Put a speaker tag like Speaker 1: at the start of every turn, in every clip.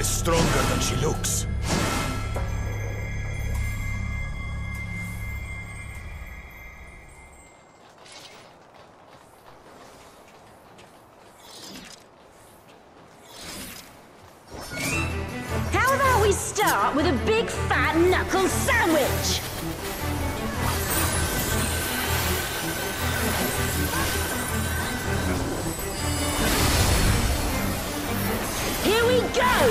Speaker 1: is stronger than she looks.
Speaker 2: How about we start with a big fat knuckle sandwich? Here we go!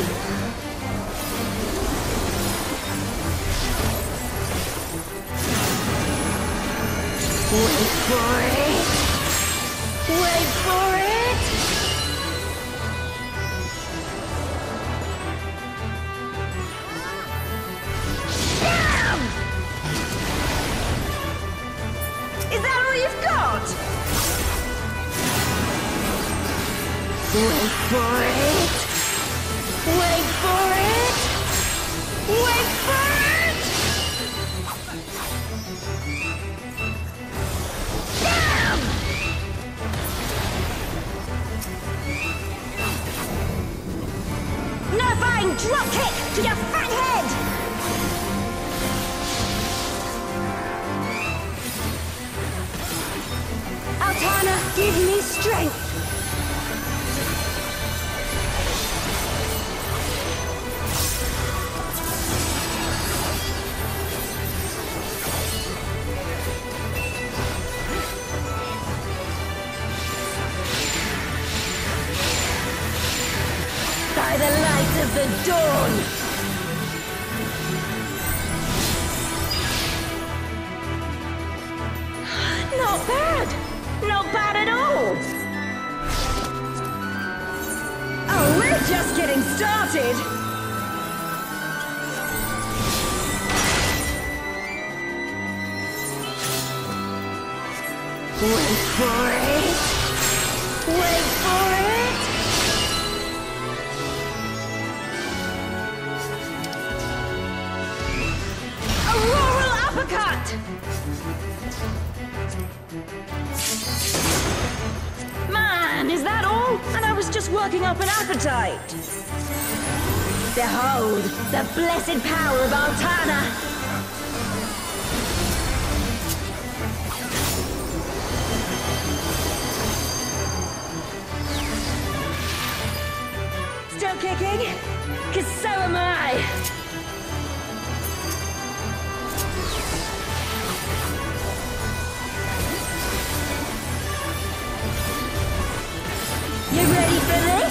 Speaker 2: Wait for it! Wait for it! Bam! Is that all you've got? Wait for it! Wait for it! Wait for it! Bam! Nerfine drop kick to your fat head! Altana, give me strength! By the light of the dawn! Not bad! Not bad at all! Oh, we're just getting started! Wait for it! Wait for it! Auroral uppercut! Man, is that all? And I was just working up an appetite. Behold, the blessed power of Altana! Still kicking? 'Cause so am I! You ready for this?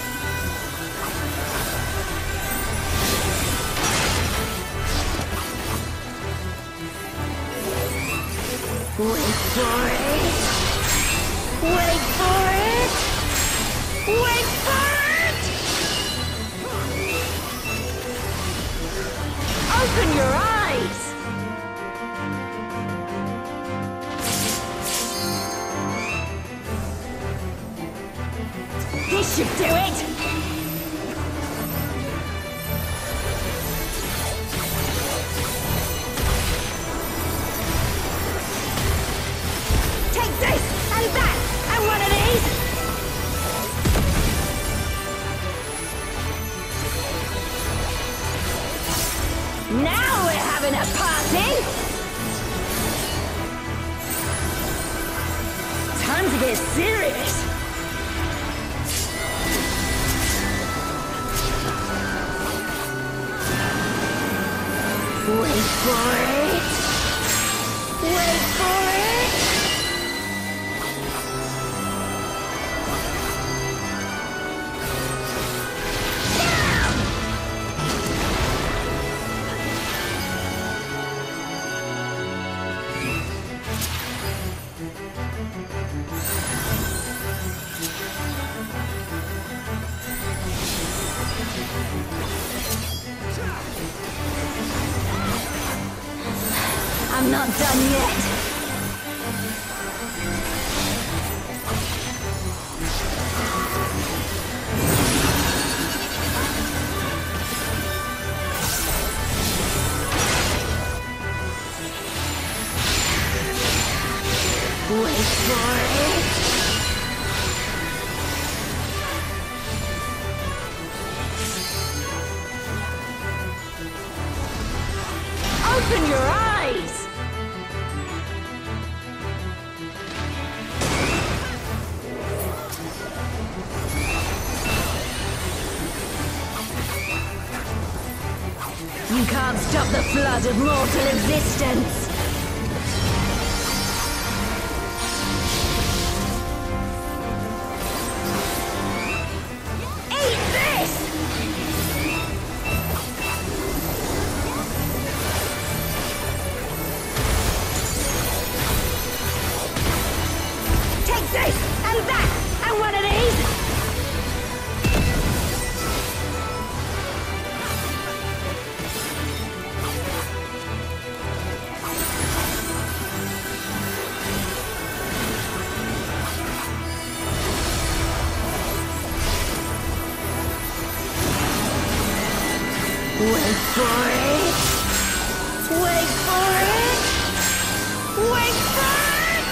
Speaker 2: Wait for it! Wait for it! Wait for it! Open your eyes! This should do it! Take this! And that! And one of these! Now we're having a party! Time to get serious! Wait for it! Wait for it! Bam! I'm not done yet. Wait for it. Open your eyes! You can't stop the flood of mortal existence! Eat this! Take this! And that! And one of these! Wait for it! Wait for it! Wait for it!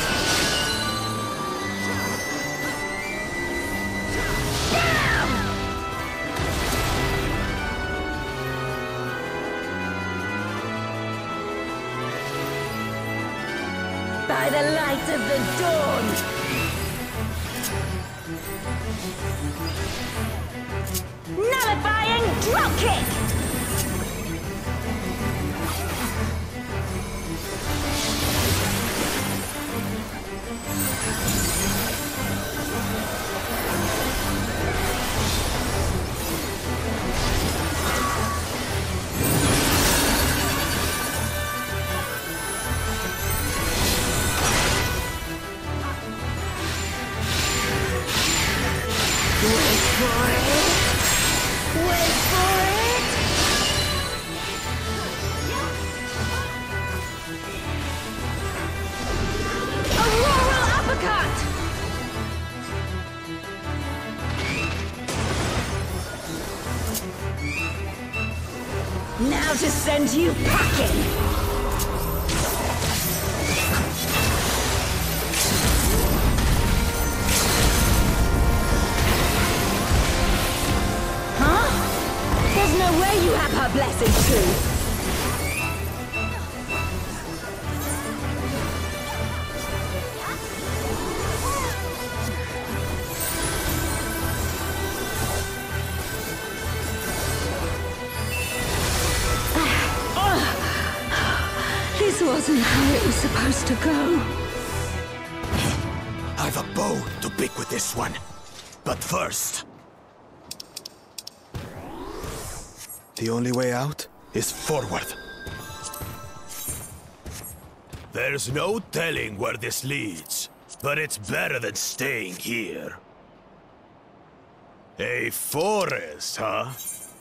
Speaker 2: Damn! By the light of the dawn! Nullifying dropkick! Wait for it! Wait for it! Auroral uppercut! Now to send you packing! There's no way you have her blessing too! This wasn't how it was supposed to go.
Speaker 1: I've a bow to pick with this one. But first... the only way out is forward. There's no telling where this leads, but it's better than staying here. A forest, huh?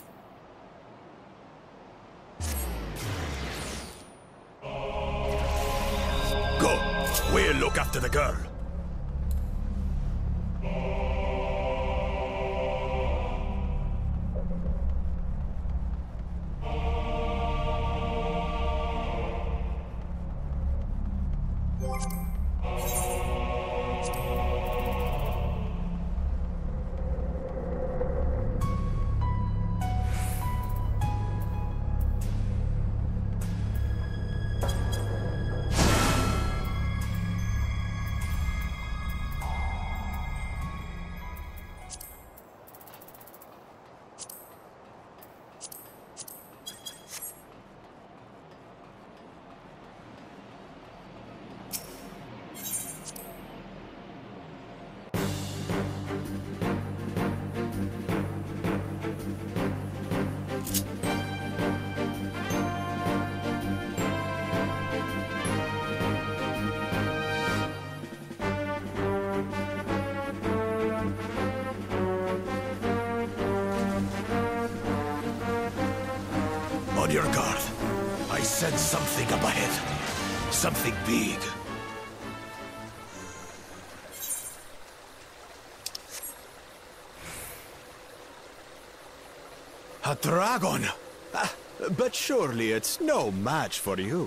Speaker 1: Go! We'll look after the girl. On your guard. I sense something up ahead. Something big. A dragon! But surely it's no match for you.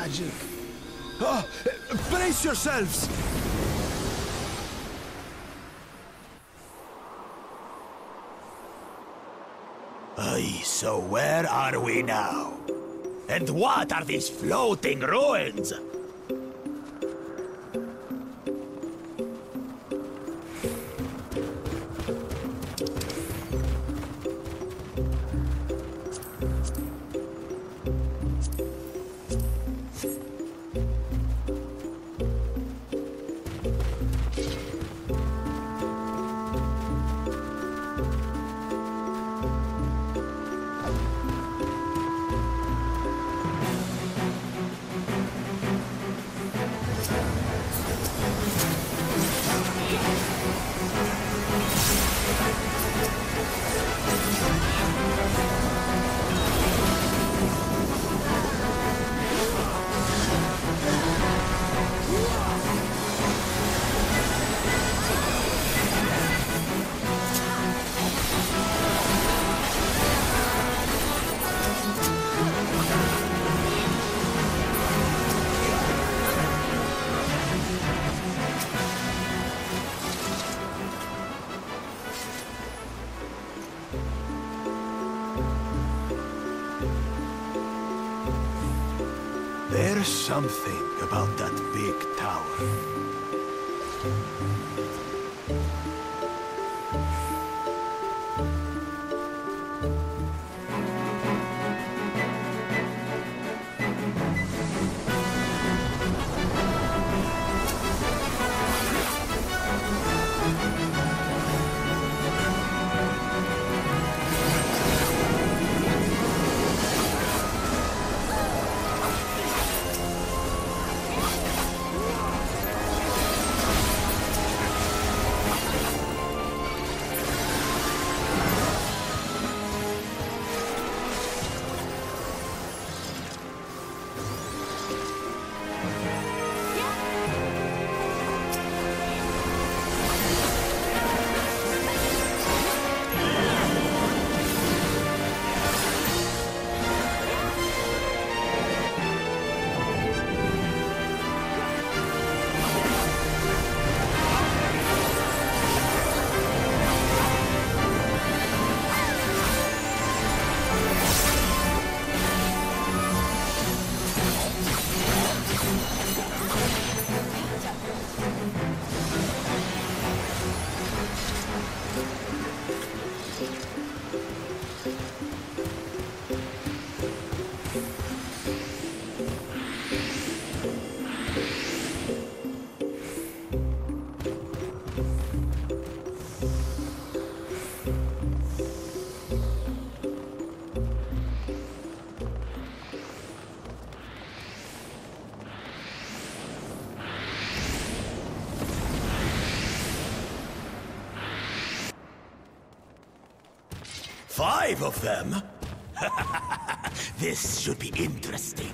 Speaker 1: magic. Oh, brace yourselves! Aye, so where are we now? And what are these floating ruins? There's something about that big tower. Five of them? This should be interesting.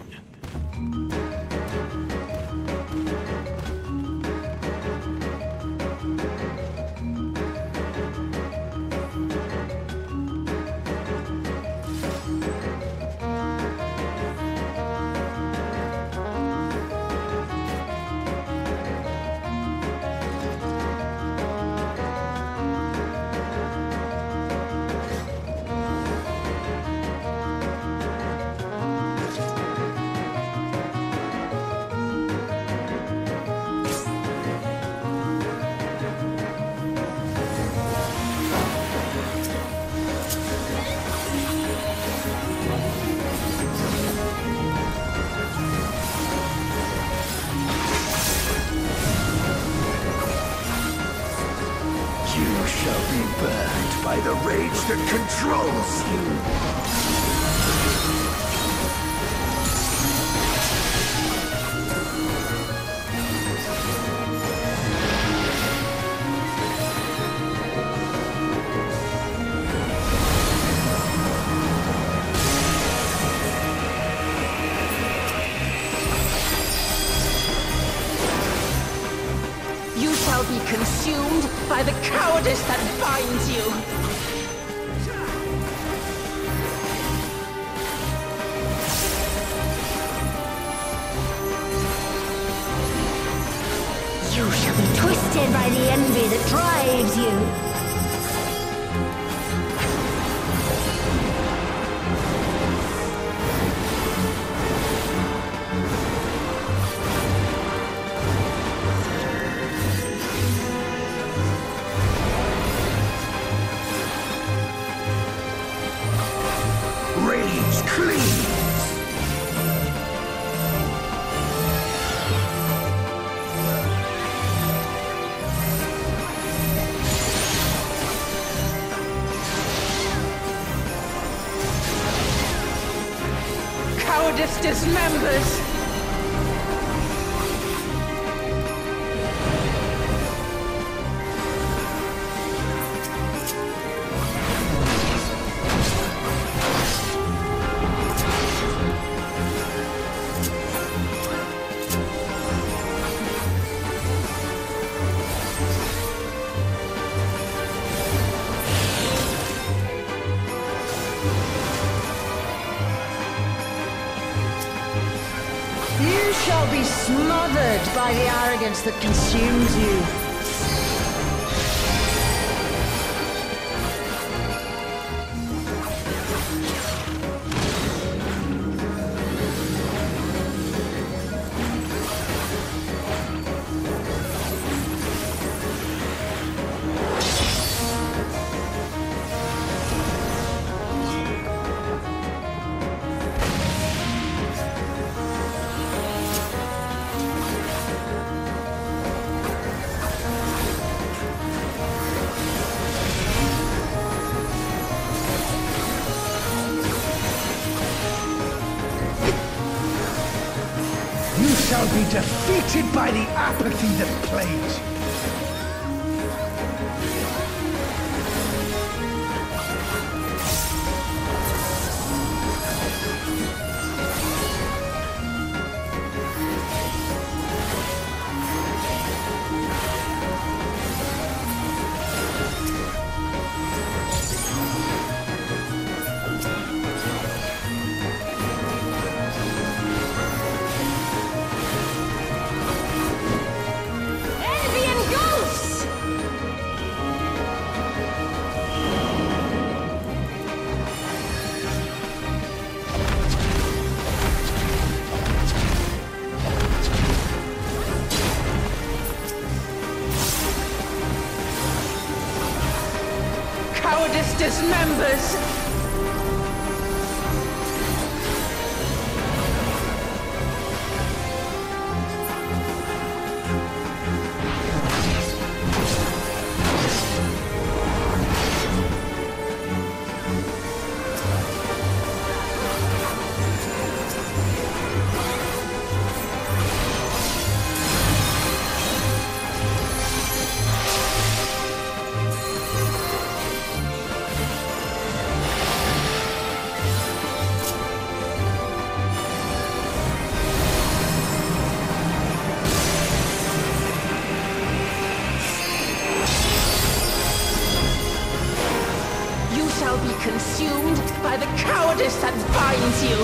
Speaker 1: By the rage that controls you.
Speaker 2: You shall be consumed by the cowardice that binds you.
Speaker 3: satisfied by the envy that drives you.
Speaker 1: Rage clean!
Speaker 4: Cowardice dismembers!
Speaker 3: You shall be smothered by the arrogance that consumes you.
Speaker 5: You shall be defeated by the apathy that plagues you.
Speaker 4: Cowardice dismembers! Shall be consumed by the cowardice that binds you.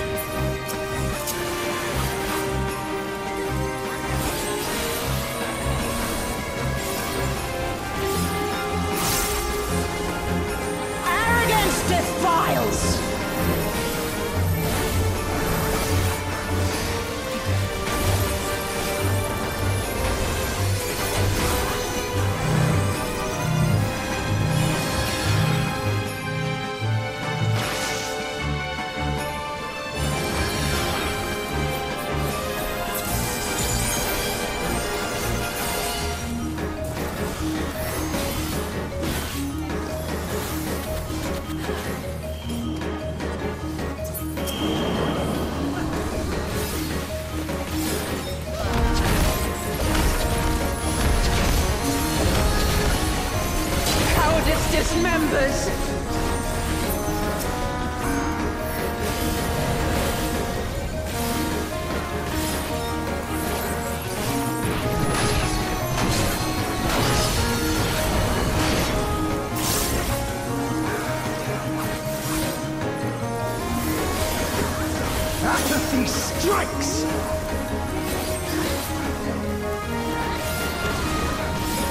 Speaker 3: Arrogance defiles!
Speaker 4: Dismembers!
Speaker 5: Apathy strikes!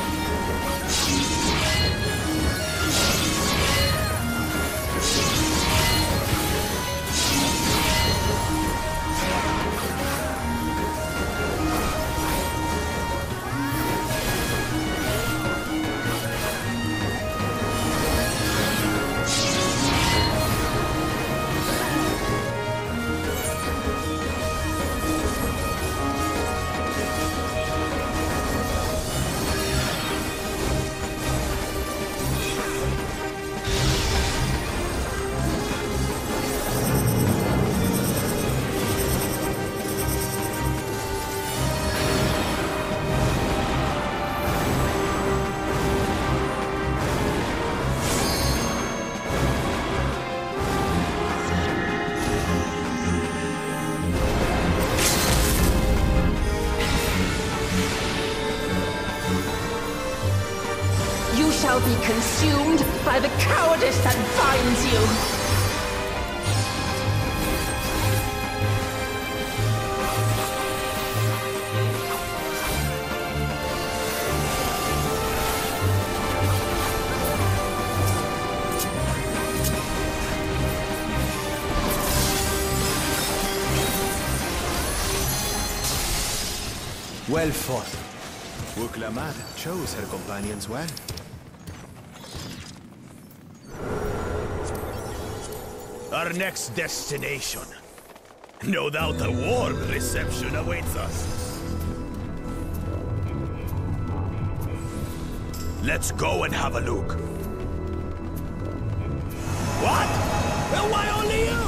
Speaker 4: shall be consumed by the cowardice that binds you.
Speaker 6: Well fought. Wuklamad chose her companions well.
Speaker 1: Our next destination. No doubt a warm reception awaits us. Let's go and have a look. What? Well, why only you?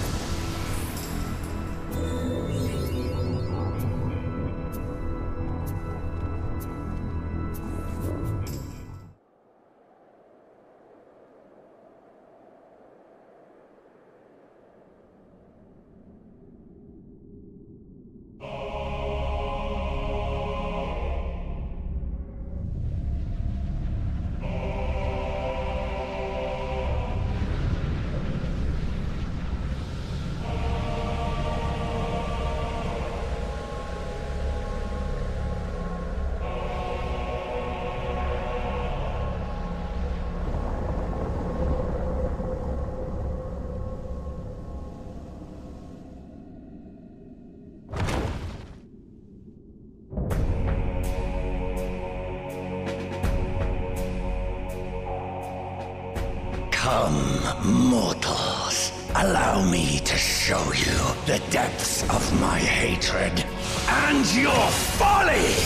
Speaker 7: Come, mortals. Allow me to show you the depths of my hatred and your folly!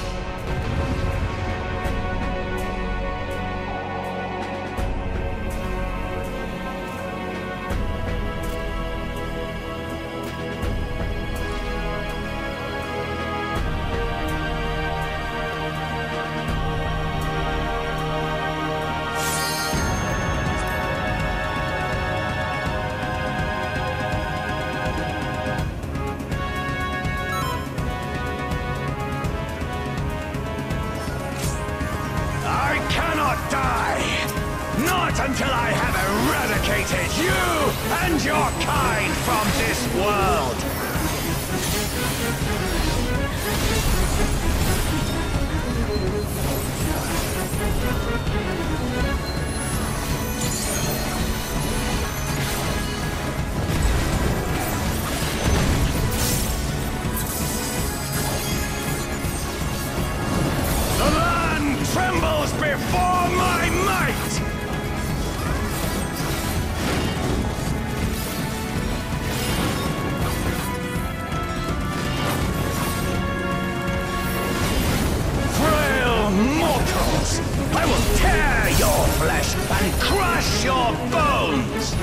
Speaker 7: Until I have eradicated you and your kind from this world! The land trembles before my might! I will tear your flesh and crush your bones!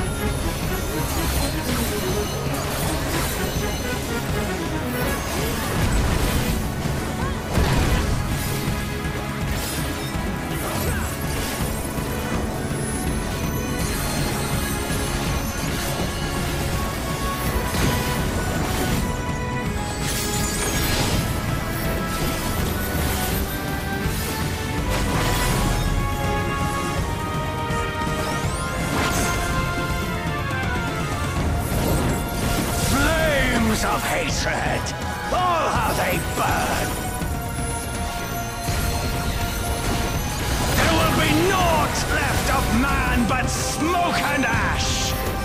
Speaker 7: Of hatred, all how they burn. There will be naught left of man but smoke and ash.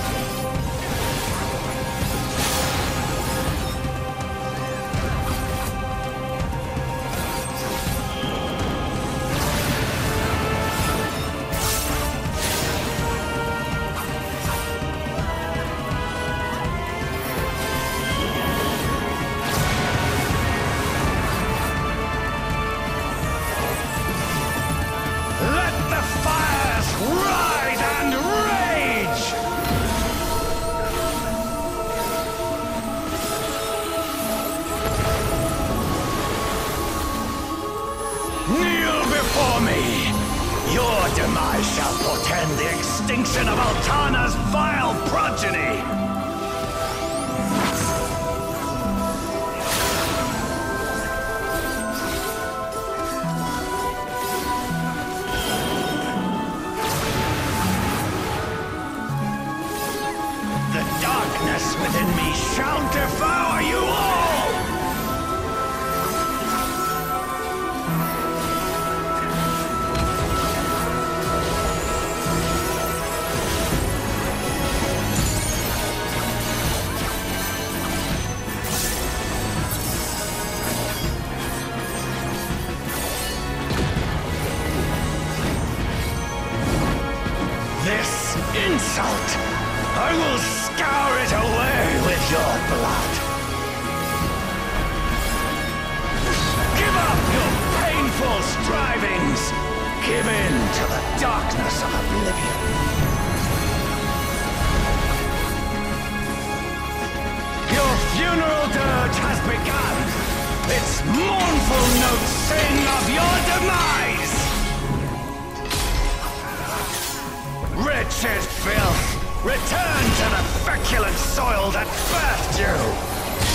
Speaker 7: Your demise shall portend the extinction of Altana's vile progeny! insult! I will scour it away with your blood! Give up your painful strivings! Give in to the darkness of oblivion! Your funeral dirge has begun! Its mournful notes sing of your demise! Wretched filth! Return to the feculent soil that birthed you!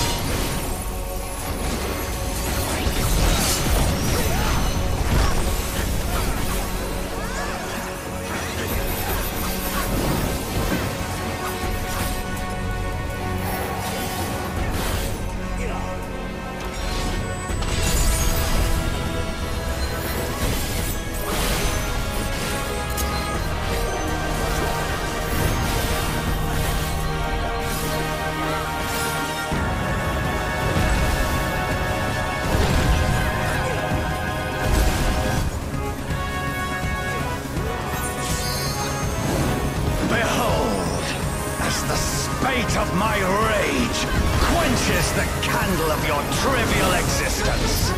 Speaker 7: Of my rage quenches the candle of your trivial existence.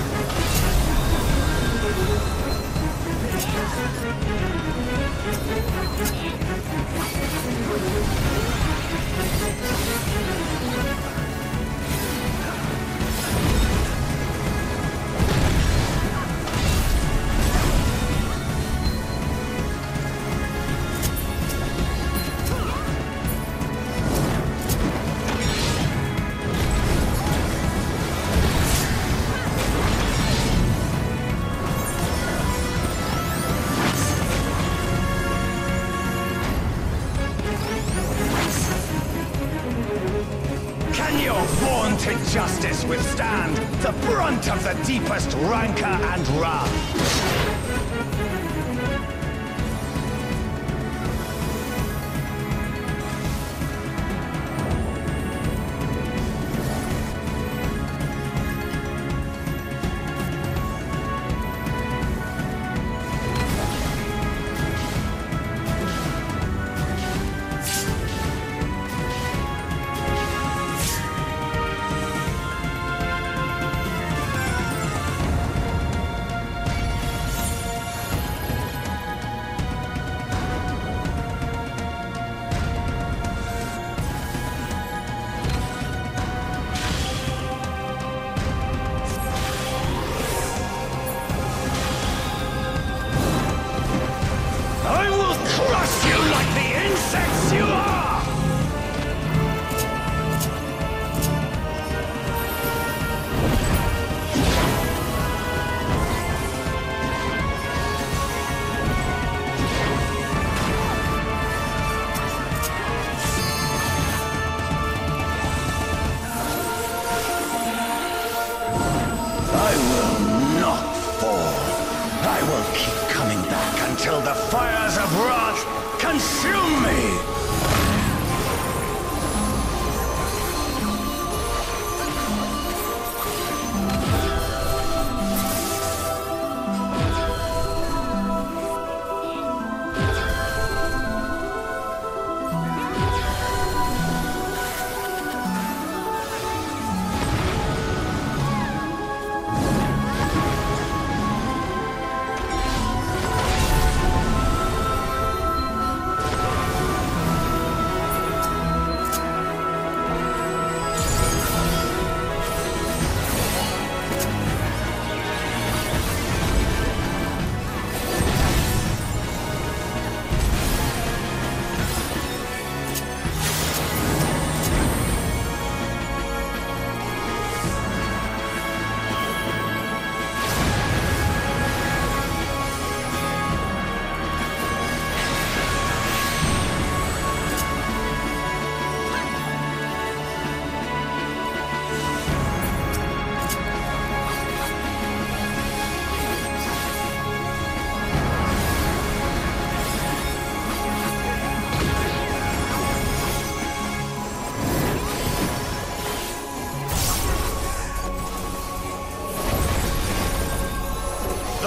Speaker 7: Justice withstand the brunt of the deepest rancor and wrath. Until the fires of wrath consume me!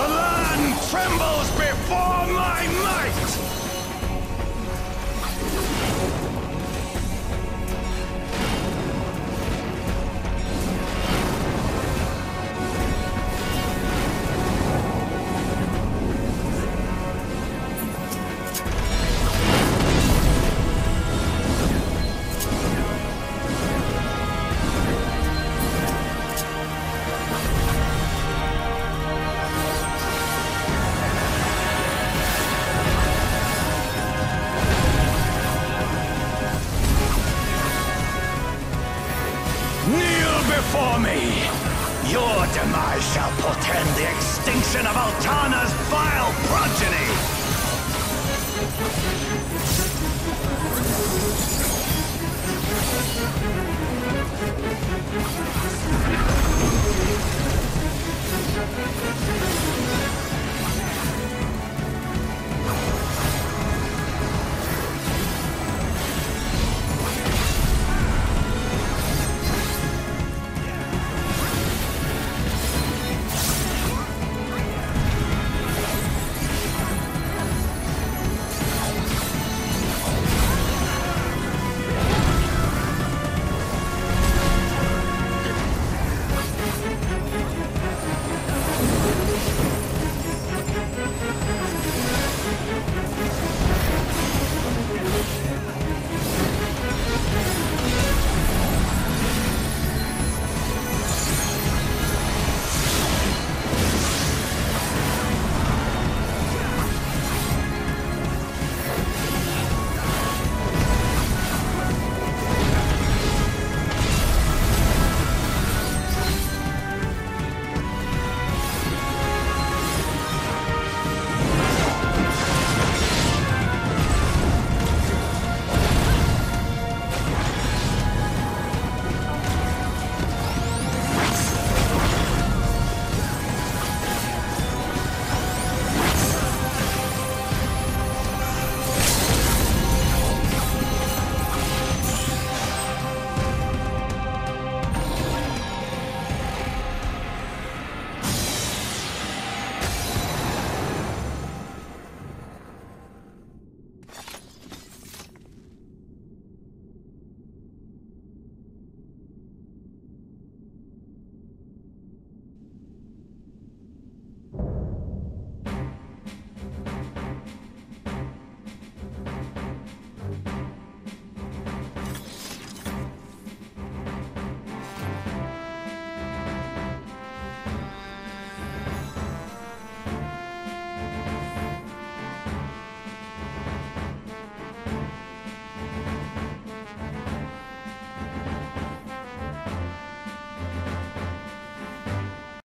Speaker 7: trembles before my might! before me! Your demise shall portend the extinction of Altana's vile progeny!